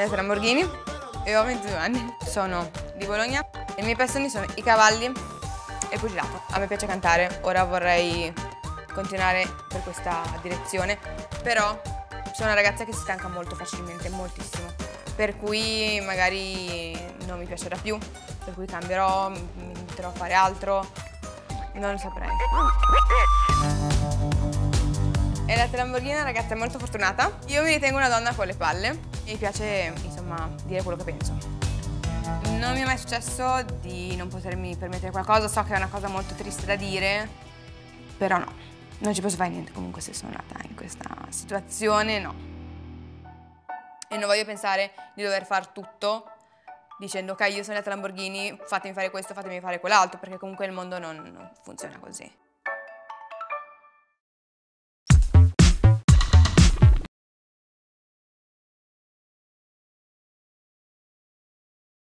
Elettra Lamborghini e ho 22 anni. Sono di Bologna e le mie passioni sono i cavalli e il pugilato. A me piace cantare, ora vorrei continuare per questa direzione, però sono una ragazza che si stanca molto facilmente, moltissimo. Per cui magari non mi piacerà più, per cui cambierò, mi metterò a fare altro, non lo saprei. Elettra Lamborghini è una ragazza molto fortunata. Io mi ritengo una donna con le palle. Mi piace, insomma, dire quello che penso. Non mi è mai successo di non potermi permettere qualcosa. So che è una cosa molto triste da dire, però no. Non ci posso fare niente comunque se sono nata in questa situazione, no. E non voglio pensare di dover far tutto dicendo ok, io sono Elettra Lamborghini, fatemi fare questo, fatemi fare quell'altro, perché comunque il mondo non funziona così.